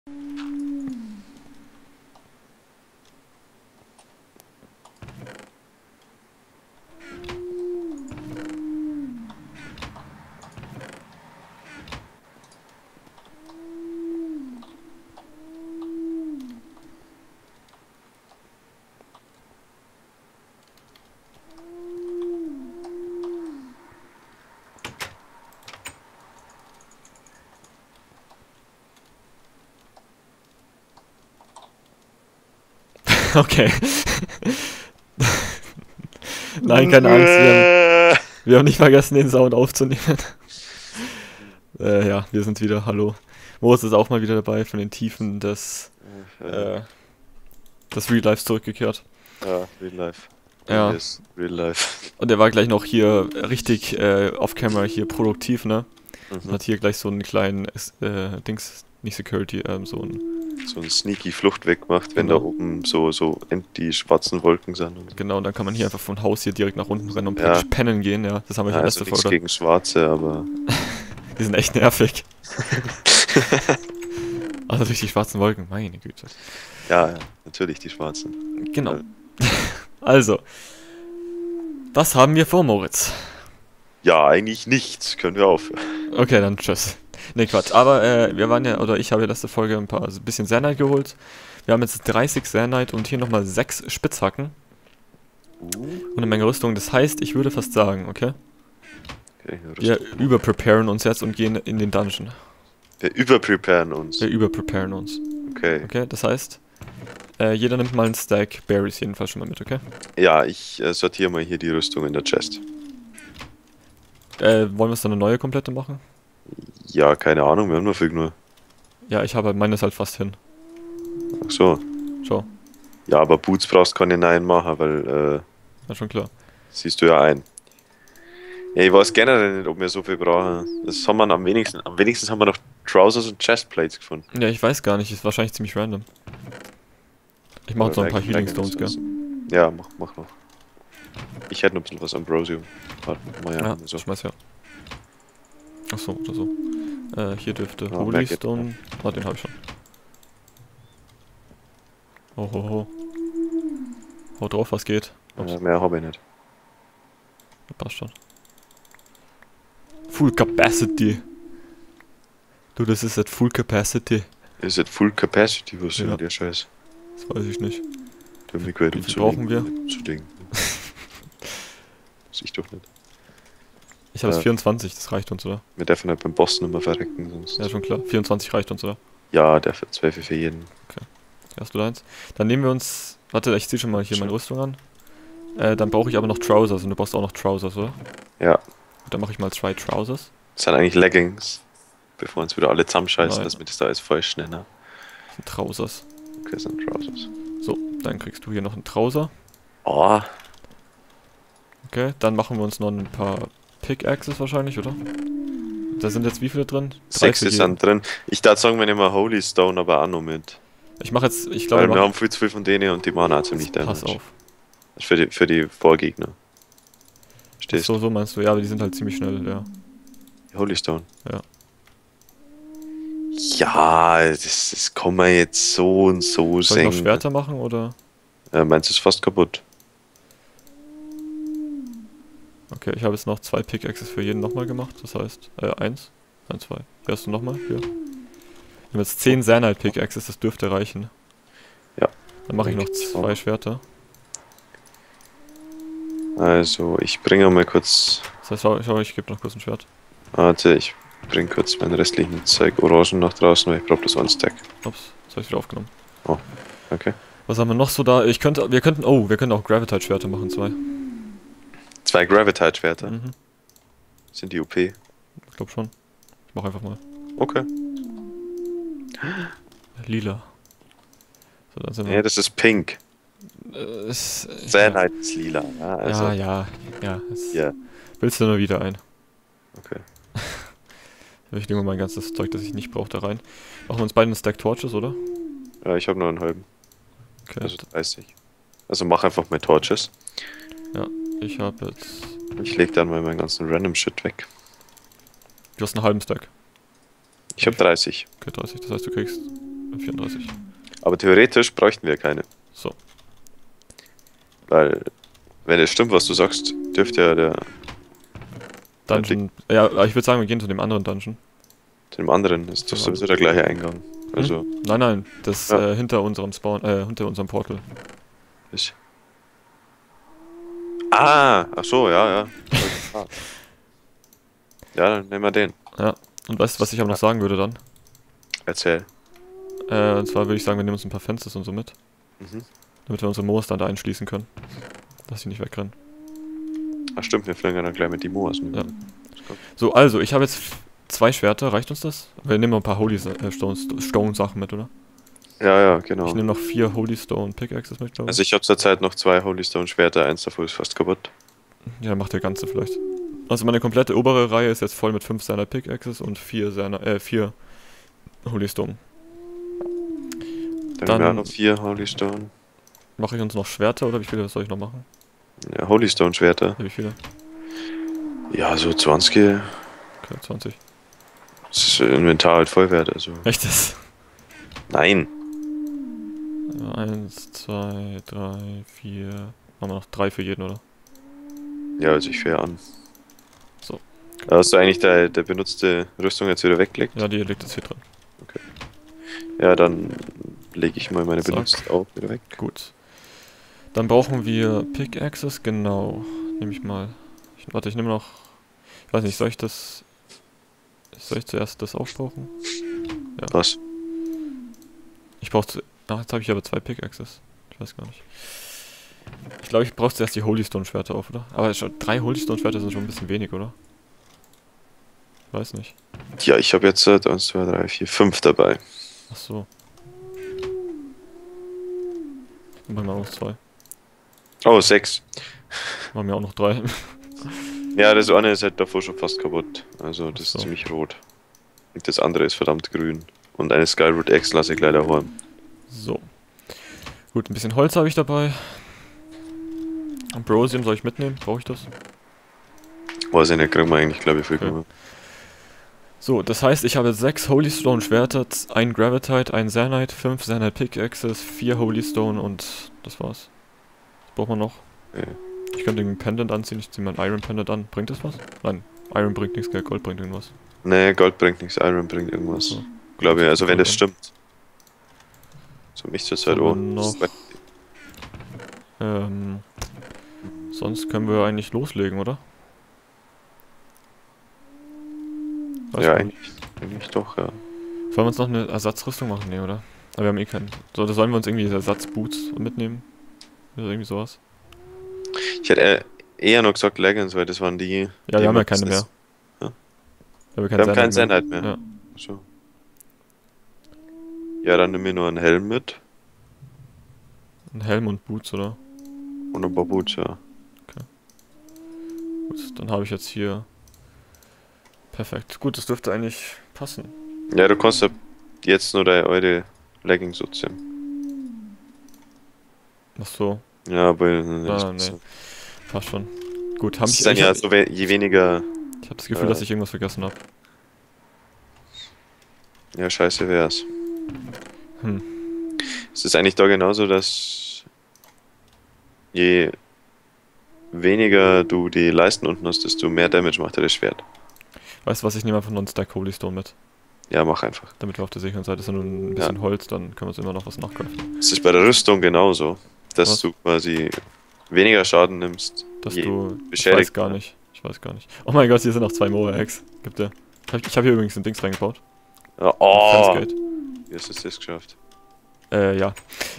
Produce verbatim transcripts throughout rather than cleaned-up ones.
Okay. Nein, keine Angst, wir haben, wir haben nicht vergessen, den Sound aufzunehmen. äh, ja, wir sind wieder, hallo. Moritz ist auch mal wieder dabei, von den Tiefen des, äh, des Real Life zurückgekehrt. Ja, Real Life. Ja. Yes, Real Life. Und er war gleich noch hier richtig äh, off-camera hier produktiv, ne? Mhm. Und hat hier gleich so einen kleinen, äh, Dings, nicht Security, ähm, so ein... So ein sneaky Fluchtweg macht, wenn Genau. da oben so, so die schwarzen Wolken sind. Und so. Genau, und dann kann man hier einfach von Haus hier direkt nach unten rennen und Ja. praktisch pennen gehen, ja. Das haben wir Ja, schon also letzte nichts Folge. gegen Schwarze, aber... Die sind echt nervig. Also durch die schwarzen Wolken, meine Güte. ja, ja, natürlich die Schwarzen. Genau. Also, was haben wir vor, Moritz? Ja, eigentlich nichts. Können wir aufhören. Okay, dann tschüss. Ne, Quatsch. Aber äh, wir waren ja, oder ich habe ja letzte Folge ein paar, also ein bisschen Zanite geholt. Wir haben jetzt dreißig Zanite und hier nochmal sechs Spitzhacken. Uh, Und eine Menge Rüstung. Das heißt, ich würde fast sagen, okay? okay, Wir überpreparen uns jetzt und gehen in den Dungeon. wir überpreparen uns. Wir überpreparen uns. Okay. Okay, das heißt, äh, jeder nimmt mal einen Stack Berries jedenfalls schon mal mit, okay? Ja, ich äh, sortiere mal hier die Rüstung in der Chest. Äh, wollen wir es dann eine neue komplette machen? Ja, keine Ahnung, wir haben nur viel nur. Ja, ich habe halt meines halt fast hin. Ach so. Schau, Ja, aber Boots brauchst keine neuen machen, weil, äh, ja schon klar. siehst du ja ein. Ja, ich weiß generell nicht, ob wir so viel brauchen. Das haben wir am wenigsten. Am wenigsten haben wir noch Trousers und Chestplates gefunden. Ja, ich weiß gar nicht, ist wahrscheinlich ziemlich random. Ich mache jetzt noch ein paar Healing Stones, gell? Ja, mach, mach noch. Ich hätte noch ein bisschen was Ambrosium. Warte, mal ja, Ja, so. schmeiß her. Achso, oder so. Äh, hier dürfte Ja, Holy mehr geht Stone. Ah, den habe ich schon. Oh, ho, ho. Hau drauf, was geht. Ups, Ja, mehr habe ich nicht. passt schon. Full Capacity. Du, das ist at Full Capacity. Ist it Full Capacity, was Ja. ja. der Scheiß? Das weiß ich nicht. Der mich gehört Wie viel brauchen wir? Zu Dingen. Das ich doch nicht. Ich habe Ja. jetzt vierundzwanzig, das reicht uns, oder? Wir dürfen halt beim Boss nicht mehr verrecken, sonst. Ja, schon klar. vierundzwanzig reicht uns, oder? Ja, der für zwölf für jeden. Hast du deins? Dann nehmen wir uns... Warte, ich zieh schon mal hier meine Rüstung an. Äh, dann brauche ich aber noch Trousers und du brauchst auch noch Trousers, oder? Ja. Dann mache ich mal zwei Trousers. Das sind eigentlich Leggings. Bevor uns wieder alle zusammenscheißen, Nein. dass wir das da alles falsch nennen. Das sind Trousers. Okay, das sind Trousers. So, dann kriegst du hier noch einen Trouser. Oh, Okay, dann machen wir uns noch ein paar Pickaxes wahrscheinlich, oder? Da sind jetzt wie viele drin? sechs für ist jeden. dann drin. Ich dachte sagen, wir nehmen Holy Stone, aber auch noch mit. Ich mache jetzt, ich glaube, Weil wir wir machen- haben viel zu viel von denen und die machen auch ziemlich pass damage. auf. Das ist für die, für die Vorgegner. Stehst So, so meinst du, ja, aber die sind halt ziemlich schnell, ja. du? Holy Stone. Ja. Ja, das, das kann man jetzt so und so Soll ich noch sehen. Schwerter machen, oder? Äh, meins ist fast kaputt. Okay, ich habe jetzt noch zwei Pickaxes für jeden nochmal gemacht, das heißt, äh, eins, eins, zwei. Hier hast du nochmal, hier. Wir haben jetzt zehn Zanite Pickaxes, das dürfte reichen. Ja. Dann mache ich noch zwei Schwerter. Also, ich bringe mal kurz. Das heißt, schau, schau ich gebe noch kurz ein Schwert. Warte, ich bringe kurz meinen restlichen Zeug Orangen nach draußen, weil ich brauche das One Stack. Ups, das habe ich wieder aufgenommen. Okay. Was haben wir noch so da? Ich könnte, wir könnten, oh, wir können auch Gravitite-Schwerter machen, zwei. Zwei Gravitite-Schwerter. Mhm, Sind die O P? ich glaube schon. Ich mach einfach mal. Okay. Lila. So, dann sind wir. Ja, das ist pink. Äh, es, Zanite ist lila. Ja, also, ja, ja, ja. Es, ja. Willst du nur wieder ein? Okay. Ich nehme mein ganzes Zeug, das ich nicht brauche, da rein. Machen wir uns beide einen Stack Torches, oder? Ja, ich habe nur einen halben. Okay. Also dreißig. Also mach einfach mal Torches. Ich habe jetzt. Ich leg dann mal meinen ganzen Random Shit weg. Du hast einen halben Stack. Ich habe dreißig. Okay, dreißig. Das heißt, du kriegst vierunddreißig. Aber theoretisch bräuchten wir keine. So. Weil, wenn es stimmt, was du sagst, dürfte ja der... Dungeon... Ja, ich würde sagen, wir gehen zu dem anderen Dungeon. Zu dem anderen ist doch sowieso der gleiche Eingang. Also... Hm? Nein, nein, das Ja. äh, hinter unserem Spawn, äh, hinter unserem Portal. Ich. Ah, ach so, ja, ja. Ja, dann nehmen wir den. Ja. Und weißt du, was ich aber noch sagen würde dann? Erzähl. Äh, und zwar würde ich sagen, wir nehmen uns ein paar Fences und so mit. Mhm. Damit wir unsere Moos dann da einschließen können. Dass sie nicht wegrennen. Ach stimmt, wir fliegen ja dann gleich mit die Moas mit. Ja. So, also, ich habe jetzt zwei Schwerter, reicht uns das? Wir nehmen noch ein paar Holy äh, Stones, Stone Sachen mit, oder? Ja, ja, genau. Ich nehme noch vier Holy Stone Pickaxes mit, glaube ich. Also ich habe zurzeit noch zwei Holy Stone Schwerter, eins davon ist fast kaputt. Ja, dann macht der ganze vielleicht. Also meine komplette obere Reihe ist jetzt voll mit fünf seiner Pickaxes und vier seiner, äh, vier Holy Stone. Dann, Dann- haben wir auch noch vier Holy Stone. Mache ich uns noch Schwerter oder wie viele soll ich noch machen? Ja, Holy Stone Schwerter. Ja, wie viele? Ja, so zwanzig. Okay, zwanzig. Das ist Inventar halt Vollwert, also. Echtes? Nein. Ja, eins, zwei, drei, vier. Machen wir noch drei für jeden, oder? Ja, also ich fähr an. So. Hast du eigentlich der, der benutzte Rüstung jetzt wieder weggelegt? Ja, die liegt jetzt hier drin. Ja, dann lege ich mal meine Zack. benutzte auch wieder weg. Gut. Dann brauchen wir Pickaxes, genau. Nehme ich mal. Ich, warte, ich nehme noch. Ich weiß nicht, soll ich das. Soll ich zuerst das aufbrauchen? Was? Ich brauche zu. Ach, jetzt habe ich aber zwei Pickaxes. Ich weiß gar nicht. Ich glaube, ich brauche zuerst die Holy Stone Schwerter auf, oder? Aber schon, drei Holy Stone Schwerter sind schon ein bisschen wenig, oder? Ich weiß nicht. Ja, ich habe jetzt äh, eins, zwei, drei, vier, fünf dabei. Ach so. Dann machen wir auch noch zwei. Oh, sechs. Machen wir auch noch drei. Ja, das eine ist halt davor schon fast kaputt. Also das Ach so. ist ziemlich rot. Und das andere ist verdammt grün. Und eine Skyroot X lasse ich leider holen. So. Gut, ein bisschen Holz habe ich dabei. Ambrosium soll ich mitnehmen? Brauche ich das? Weiß ich nicht, kriegen wir eigentlich, glaube ich, viel Okay. okay. So, das heißt, ich habe sechs Holy Stone Schwerter, ein Gravitite, ein Zanite, fünf Zanite Pickaxes, vier Holy Stone und das war's. Was braucht man noch? Okay. Ich könnte den Pendant anziehen, ich ziehe meinen Iron Pendant an. Bringt das was? Nein, Iron bringt nichts, gell? Gold bringt irgendwas. Nee, Gold bringt nichts, Iron bringt irgendwas. So. Glaube ich, also wenn das Dann- stimmt. So mich zur Zeit haben wir auch. noch? Ähm, sonst können wir eigentlich loslegen, oder? Weiß Ja, gar nicht. eigentlich, eigentlich doch, ja. Sollen wir uns noch eine Ersatzrüstung machen? Nee, oder? Aber wir haben eh keinen. So, oder sollen wir uns irgendwie Ersatzboots mitnehmen? Oder irgendwie sowas? Ich hätte äh, eher noch gesagt Leggings, weil das waren die... Ja, die wir haben ja man- keine mehr. Ja. Wir Wir haben keinen Sandheit mehr. Ja. So. Ja, dann nimm mir nur einen Helm mit. Ein Helm und Boots, oder? Und ein paar Boots, ja. Gut, dann habe ich jetzt hier... Perfekt. Gut, das dürfte eigentlich passen. Ja, du kannst ja jetzt nur deine eure Leggings so ziehen. Ach so, Ja, aber... Ah, nee. passt schon. Gut, haben Das ich... ist dann Ich ja habe so, we je weniger... hab das Gefühl, äh, dass ich irgendwas vergessen habe. Ja, scheiße wär's. Hm. Es ist eigentlich da genauso, dass je weniger du die Leisten unten hast, desto mehr Damage macht dir das Schwert. Weißt du was, ich nehme einfach noch einen Stack Holy Stone mit. Ja, mach einfach. Damit wir auf der sicheren Seite sind und ein bisschen Holz, dann können wir uns immer noch was nachkaufen. Es ist bei der Rüstung genauso, dass Was? du quasi weniger Schaden nimmst. Dass je du... Ich beschädigt. weiß gar nicht. Ich weiß gar nicht. Oh mein Gott, hier sind noch zwei Moa-Eggs. Gibt der. Ich habe hab hier übrigens ein Dings reingebaut. Ja, oh, Fence-Gate. wie hast du das geschafft? Äh, ja.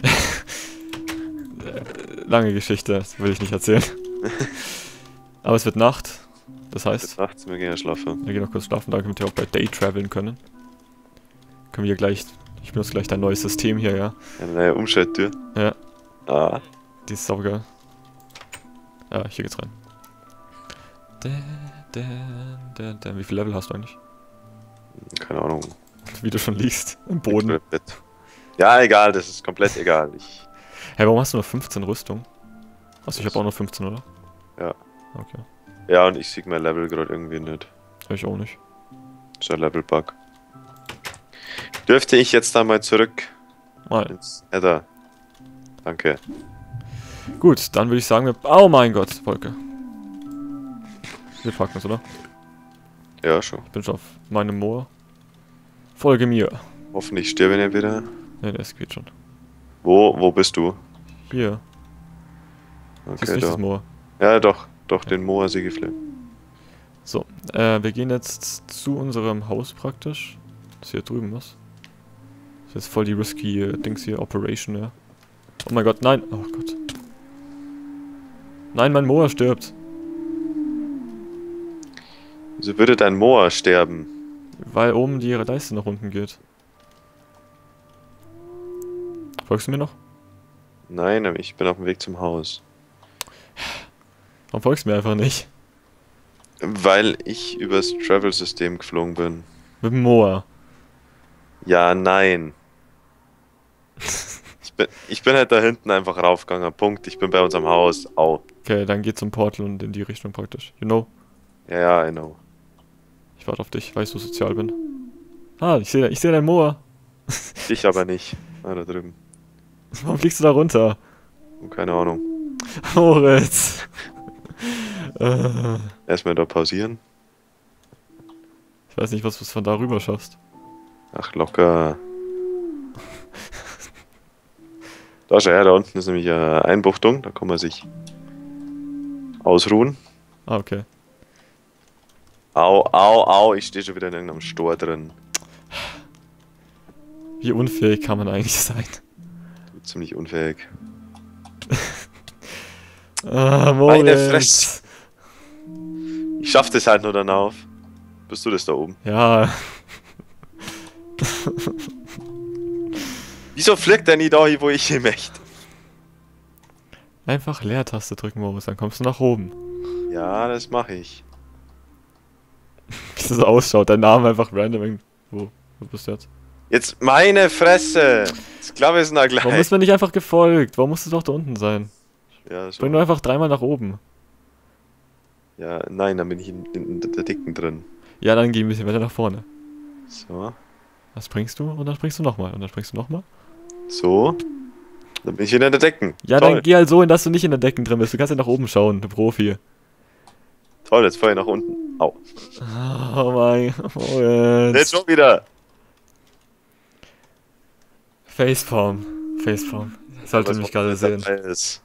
Äh, Lange Geschichte, das will ich nicht erzählen. Aber es wird Nacht. Das heißt, Bis nachts, wir gehen ja schlafen. wir gehen noch kurz schlafen, damit wir auch bei Day traveln können. Können wir gleich... Ich benutze gleich dein neues System hier, ja. Eine neue Umschalttür. Ja. Ah, Die ist saugeil. Ja, hier geht's rein. Da, da, da, da. Wie viel Level hast du eigentlich? keine Ahnung. Wie du schon liegst. Im Boden. Bett. Ja, egal, das ist komplett egal. Ich, Hey, warum hast du nur fünfzehn Rüstung? Achso, ich habe auch nur fünfzehn, oder? Ja. Okay. ja, und ich sehe mein Level gerade irgendwie nicht. Hab ich auch nicht. So ein Level-Bug. Dürfte ich jetzt da mal zurück Mal. ins Nether? Danke. Gut, dann würde ich sagen, wir... Oh mein Gott, Volker. Wir packen es, oder? Ja, schon. Ich bin schon auf meinem Moor. Folge mir. Hoffentlich sterbe ich nicht wieder. Ne, das geht schon. Wo, wo bist du? Hier. Siehst du Okay, nicht da. das Moor? Ja, doch, doch, den Moor sie geflammt. So, äh, wir gehen jetzt zu unserem Haus praktisch. Das ist hier drüben was. Das ist jetzt voll die risky äh, Dings hier, Operation, ja. Oh mein Gott, nein! Oh Gott. Nein, mein Moor stirbt. Wieso würde dein Moor sterben? Weil oben die Leiste nach unten geht. Folgst du mir noch? Nein, aber ich bin auf dem Weg zum Haus. Warum folgst du mir einfach nicht? Weil ich übers Travel-System geflogen bin. Mit dem Moor. Ja, nein. Ich bin, ich bin halt da hinten einfach raufgegangen. Punkt. Ich bin bei unserem Haus. Au. Okay, dann geh zum Portal und in die Richtung praktisch. You know? Ja, ja, I know. Ich warte auf dich, weil ich so sozial bin. Ah, ich sehe ich seh dein Moor. Ich aber nicht. Ah, da drüben. Warum fliegst du da runter? Oh, keine Ahnung. Moritz. äh, Erstmal da pausieren. ich weiß nicht, was du von da rüber schaffst. Ach, locker. Da schau her, da unten ist nämlich eine Einbuchtung. Da kann man sich ausruhen. Ah, okay. Au, au, au. Ich stehe schon wieder in irgendeinem Stor drin. Wie unfähig kann man eigentlich sein? Ziemlich unfähig. Ah, Meine Moritz. Fresse. Ich schaff das halt nur dann auf. Bist du das da oben? Ja. Wieso fliegt der nie da hin, wo ich hin möchte? Einfach Leertaste drücken, Moritz, dann kommst du nach oben. Ja, das mache ich. Wie das ausschaut, dein Name einfach random irgendwo. Wo bist du jetzt? Jetzt meine Fresse! Ich glaube, wir sind da gleich. Warum ist mir nicht einfach gefolgt? Warum musst du doch da unten sein? Ja, so. Spring nur einfach dreimal nach oben. Ja, nein, dann bin ich in, in, in der Dicken drin. Ja, dann geh ein bisschen weiter nach vorne. So. Dann springst du und dann springst du nochmal und dann springst du nochmal. So. Dann bin ich wieder in der Decken. Ja, Toll. dann geh halt so hin, dass du nicht in der Decken drin bist. Du kannst ja nach oben schauen, du Profi. Toll, jetzt fahr ich nach unten. Au. Oh mein Gott. Jetzt schon wieder. Facepalm. Facepalm. Sollte Was mich gerade sehen. ist.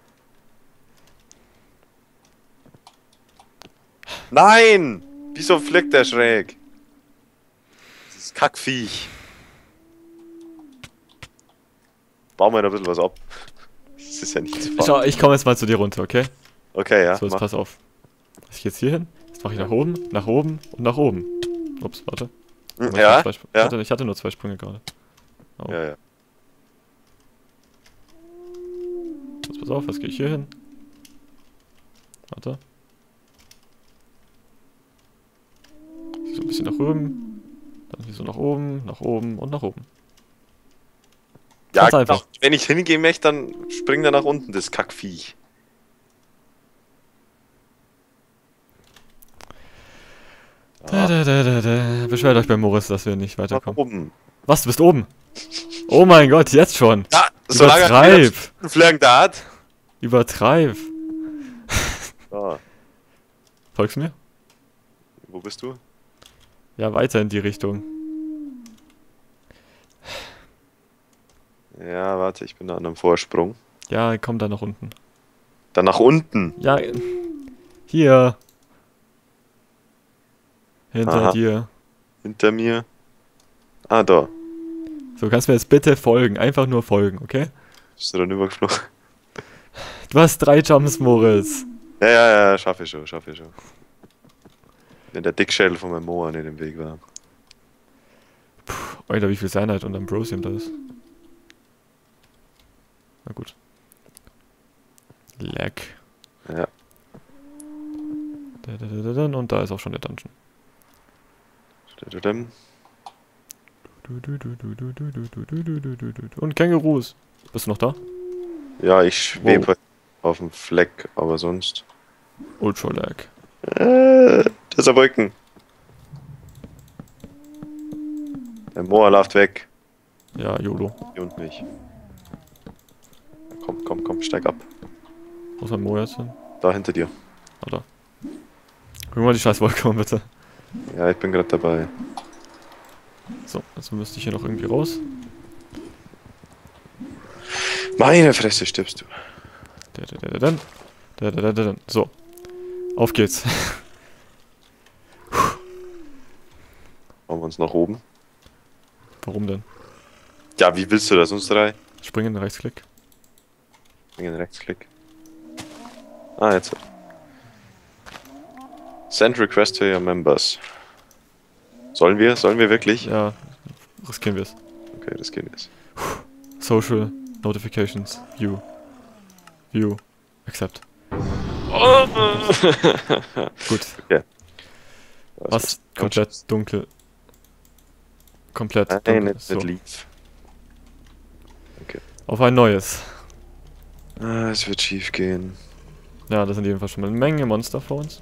Nein! Wieso fliegt der schräg? Dieses Kackviech. Bau mir da ein bisschen was ab. Das ist ja nicht zu Schau, fahren. ich komme jetzt mal zu dir runter, okay? Okay, ja. So, jetzt mach. pass auf. Ich geh jetzt hier hin. Jetzt mache ich nach oben, nach oben und nach oben. Ups, warte. Hm, Aber Ja, ich, zwei Sp- ja. ich, hatte, ich hatte nur zwei Sprünge gerade. Oh. Ja, ja. Jetzt pass auf, jetzt gehe ich hier hin. Warte. Hier so ein bisschen nach oben. Dann hier so nach oben, nach oben und nach oben. Ja, Ganz genau. einfach. Wenn ich hingehen möchte, dann springt er nach unten, das Kackviech. Da, da, da, da, da. Beschwert euch bei Moritz, dass wir nicht Nach weiterkommen. oben. Was, du bist oben? Oh mein Gott, jetzt schon. Ja, solange er Übertreib. wieder fliegen da hat. Übertreib. So, Folgst du mir? wo bist du? Ja, weiter in die Richtung. Ja, warte, ich bin da an einem Vorsprung. Ja, komm da nach unten. Dann nach unten. Ja, hier. Hinter Aha. dir. Hinter mir. Ah, da. So, kannst mir jetzt bitte folgen. Einfach nur folgen, okay? Bist du dann übergeflogen? Du hast drei Jumps, Moritz. Ja, ja, ja, schaffe ich schon, schaffe ich schon. Wenn der Dickschädel von meinem Moa nicht im Weg war. Puh, Alter, wie viel Cyanide und Ambrosium da ist. Na gut. Leck. Ja. Da, da, da, da, da, und da ist auch schon der Dungeon. Tadadam. Du, du, du, du, du, du, du, du, du, du, du, du. Und Kängurus. Bist du noch da? Ja, ich schwebe Wow. auf dem Fleck, aber sonst. Ultra Lag. Äh, das ist ein Wolken. Der Moa läuft weg. Ja, YOLO. Hier unten nicht. Komm, komm, komm, steig ab. Wo ist mein Mo jetzt hin? Da hinter dir. Oder? Guck mal die scheiß Wolke um, bitte. Ja, ich bin gerade dabei. So, jetzt müsste ich hier noch irgendwie raus. Meine Fresse, stirbst du. Da, da, da, da, da, da, da, da, da. So. Auf geht's. Machen wir uns nach oben. Warum denn? Ja, wie willst du das, uns drei? Springen, Rechtsklick. Wegen Rechtsklick. Ah, jetzt. Send request to your members. Sollen wir? Sollen wir wirklich? Ja, riskieren wir es. Okay, das geht jetzt. Social Notifications. View. View. Accept. Gut. Okay. Was? Komplett dunkel. Komplett Nein, dunkel. nicht, So. nicht lief. Okay. Auf ein neues. Ah, es wird schief gehen. Ja, das sind jedenfalls schon mal eine Menge Monster vor uns.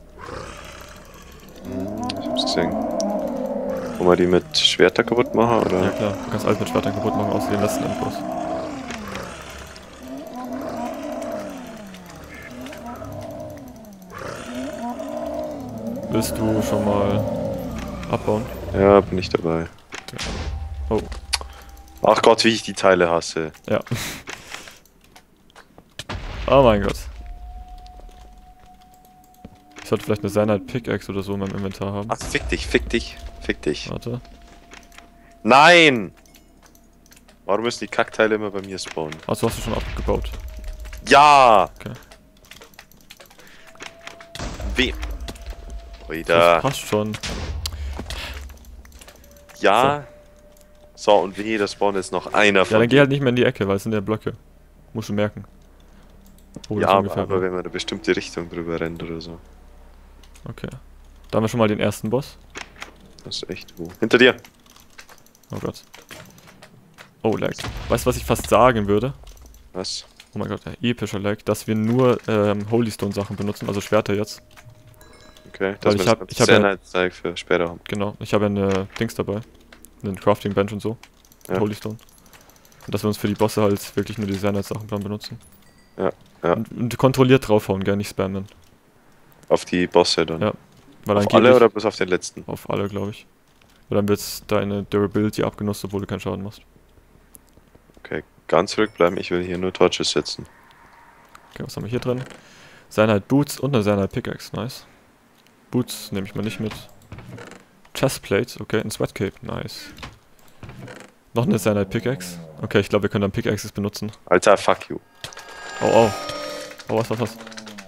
Hm, ich hab's gesehen. Wollen wir die mit Schwerter kaputt machen, oder? Ja klar, du kannst alles mit Schwertern kaputt machen, außer den letzten Endboss. Willst du schon mal abbauen? Ja, bin ich dabei. Oh. Ach Gott, wie ich die Teile hasse. Ja. Oh mein Gott. Ich sollte vielleicht eine Cyanide Pickaxe oder so in meinem Inventar haben. Ach, fick dich, fick dich, fick dich. Warte. Nein! Warum müssen die Kackteile immer bei mir spawnen? Achso, hast du schon abgebaut. Ja! Okay. Wem? Das Wieder. passt schon. Ja. So, und wehe, da spawnt jetzt noch einer Ja, von. dann geh halt nicht mehr in die Ecke, weil es sind ja Blöcke. Musst du merken. Wo Ja, das aber, ungefähr aber war. wenn man eine bestimmte Richtung drüber rennt oder so. Okay. Da haben wir schon mal den ersten Boss. Das ist echt wo. Hinter dir! Oh Gott. Oh, Lag. Weißt du, was ich fast sagen würde? Was? Oh mein Gott, ein epischer Lag, dass wir nur ähm, Holystone Sachen benutzen, also Schwerter jetzt. Okay, Weil dass ich man hab- das ich hab ja- Cyanide-Zeug für später haben. Genau, ich habe ja eine Dings dabei. Einen Crafting Bench und so. Ja. Holystone. Und dass wir uns für die Bosse halt wirklich nur die Cyanide-Sachen dann benutzen. Ja, ja. Und, und kontrolliert draufhauen, gern nicht spammen. Auf die Bosse dann. Ja, Weil Auf angeblich alle oder bis auf den letzten? auf alle, glaube ich. Weil dann wird deine Durability abgenutzt, obwohl du keinen Schaden machst. Okay, ganz zurückbleiben. Ich will hier nur Torches setzen. Okay, was haben wir hier drin? Cyanide Boots und eine Cyanide Pickaxe, nice. Boots nehme ich mal nicht mit. Chestplate, okay, ein Sweat Cape, nice. Noch eine Cyanide Pickaxe. Okay, ich glaube, wir können dann Pickaxes benutzen. Alter, fuck you. Oh, oh. Oh, was, was, was?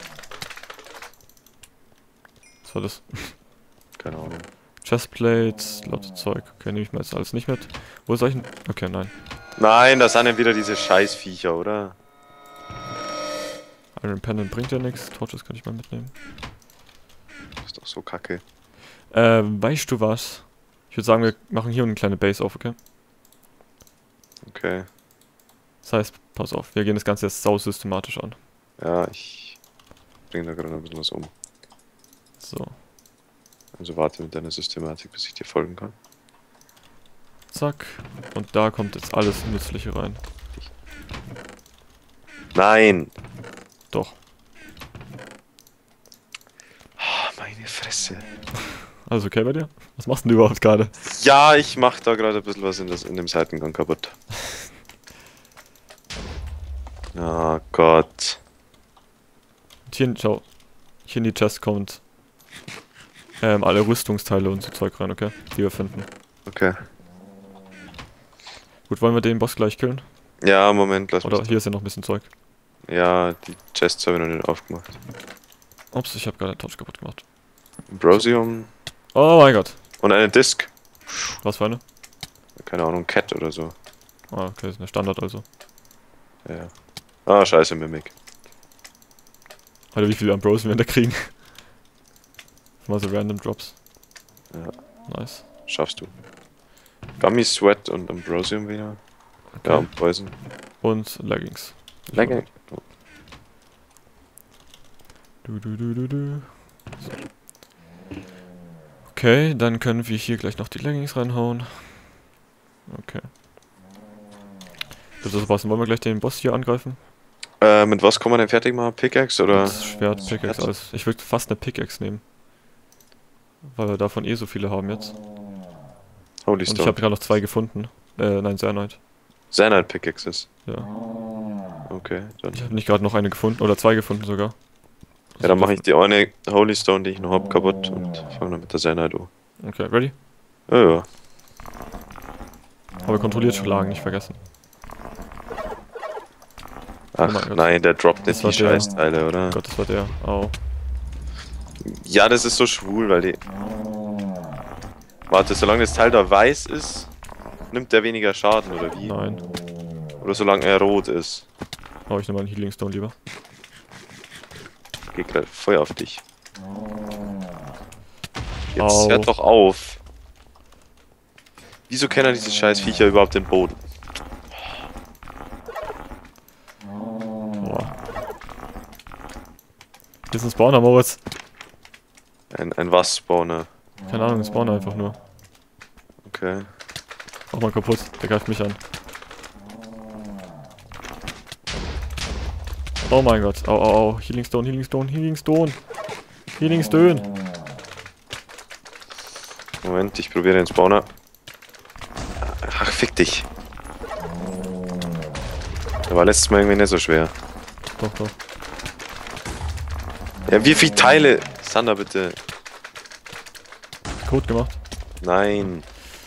Was war das? Keine Ahnung. Chestplate, lauter Zeug. Okay, nehme ich mal jetzt alles nicht mit. Wo soll ich denn? Okay, nein. Nein, das sind ja wieder diese Scheißviecher, oder? Iron Pendant bringt ja nichts. Torches kann ich mal mitnehmen. Das ist doch so kacke. Ähm, weißt du was? Ich würde sagen, wir machen hier eine kleine Base auf, okay? Okay. Das heißt, pass auf, wir gehen das Ganze jetzt sau systematisch an. Ja, ich bringe da gerade ein bisschen was um. So, Also warte mit deiner Systematik, bis ich dir folgen kann. zack. Und da kommt jetzt alles Nützliche rein. Nein! Doch. Ah, meine Fresse. Alles okay bei dir? Was machst denn du überhaupt gerade? Ja, ich mach da gerade ein bisschen was in, das, in dem Seitengang kaputt. Oh Gott. Und hier, schau. Hier in die Chest kommt ähm, alle Rüstungsteile und so Zeug rein, okay? Die wir finden. Okay. Gut, wollen wir den Boss gleich killen? Ja, Moment, lass Oder mich. hier ist ja noch ein bisschen Zeug. Ja, die Chests habe ich noch nicht aufgemacht. Ups, ich habe gerade eine Torch kaputt gemacht. Ambrosium Oh mein Gott. und eine Disk. Was für eine? Keine Ahnung, Cat oder so. Ah, okay, das ist eine Standard also. Ja. Ah, scheiße, Mimic. Alter, wie viele Ambrosium wir da kriegen. Mal so random Drops. Ja. Nice. Schaffst du. Gummy Sweat und Ambrosium wieder. Okay. Ja, und Poison. Und Leggings. Lecker. Du, du, du, du, du. So. Okay, dann können wir hier gleich noch die Leggings reinhauen. Okay. Also was, wollen wir gleich den Boss hier angreifen? Äh, mit was kann man denn fertig machen? Pickaxe oder? Das Schwert, Pickaxe, alles. Ich würde fast eine Pickaxe nehmen. Weil wir davon eh so viele haben jetzt. Holy Und Stone. ich habe gerade noch zwei gefunden. Äh, nein, Cyanide. Cyanide Pickaxes. Ja. Okay, dann. Ich habe nicht gerade noch eine gefunden, oder zwei gefunden sogar. Ja, dann mache ich die eine Holy Stone, die ich noch hab, kaputt und fange dann mit der Cyanide an. Okay, ready? Ja, ja. Aber kontrolliert schlagen, nicht vergessen. Ach Oh mein Gott. nein, der droppt Das nicht war die der- Scheißteile, oder? Oh Gott, das war der. Au. Ja, das ist so schwul, weil die... Warte, solange das Teil da weiß ist, nimmt der weniger Schaden, oder wie? Nein. Oder solange er rot ist. Hau ich nochmal einen Healing Stone lieber. Geht grad Feuer auf dich. Jetzt Au. hört doch auf. Wieso kennen diese scheiß Viecher überhaupt den Boden? Boah. Hier ist ein Spawner, Moritz. Ein, ein Was-Spawner. Keine Ahnung, ein Spawner einfach nur. Okay. Mach mal kaputt, der greift mich an. Oh mein Gott, au au au, Healing Stone, Healing Stone, Healing Stone. Healing Stone. Moment, ich probiere den Spawner. Ach, fick dich. Der war letztes Mal irgendwie nicht so schwer. Doch, doch. Ja, wie viele Teile? Sander, bitte. Code gemacht. Nein.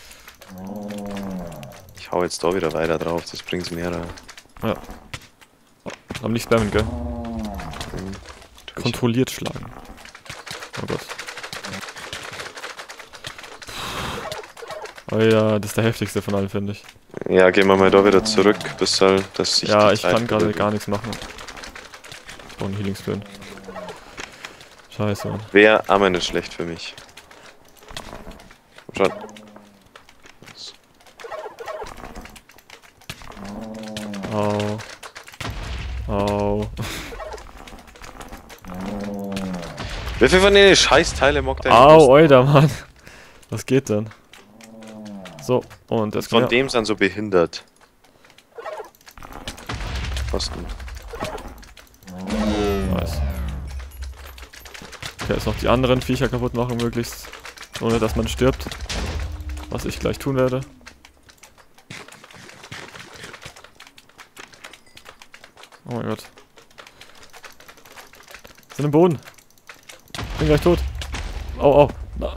Ich hau jetzt da wieder weiter drauf, das bringt's mehr. Ja. Aber nicht spammen, gell? Ich- Kontrolliert schlagen. Oh Gott. Oh ja, das ist der heftigste von allen, finde ich. Ja, gehen wir mal da wieder zurück, bis halt, dass sich Ja, die ich Zeit kann gerade wieder- gar nichts machen. Oh, ein Healing Stone. Scheiße, Mann. Wäre aber nicht schlecht für mich. Komm schon. Au. Au. Wie viel von den Scheißteile mockt der? Au, Alter, Mann. Was geht denn? So, und das Von kann dem sind so behindert. Kosten. Nice. Okay, jetzt noch die anderen Viecher kaputt machen, möglichst. Ohne dass man stirbt. Was ich gleich tun werde. Oh mein Gott. Sind im Boden. Bin gleich tot. Au, au. Na.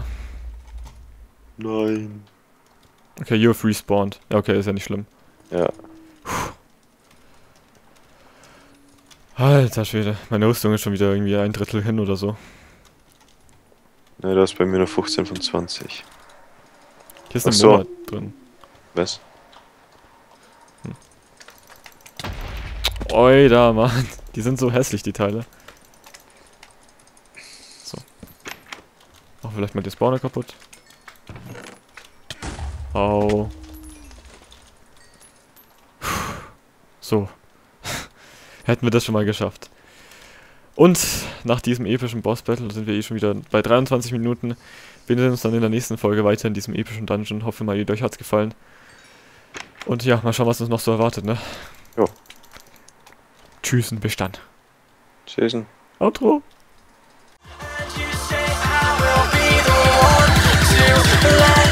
Nein. Okay, you've respawned. Ja, okay, ist ja nicht schlimm. Ja. Alter Schwede. Meine Rüstung ist schon wieder irgendwie ein Drittel hin oder so. Ne, da ist bei mir nur fünfzehn von zwanzig. Hier ist Ach ein so. Monat drin. Was? Oida, Mann. Die sind so hässlich, die Teile. So. Machen vielleicht mal den Spawner kaputt. Au. So. Hätten wir das schon mal geschafft. Und nach diesem epischen Boss-Battle sind wir eh schon wieder bei dreiundzwanzig Minuten. Wir sehen uns dann in der nächsten Folge weiter in diesem epischen Dungeon. Hoffe mal, euch hat's gefallen. Und ja, mal schauen, was uns noch so erwartet, ne? Jo. Tschüss und bis dann. Tschüss. Outro. You say I will be the one to let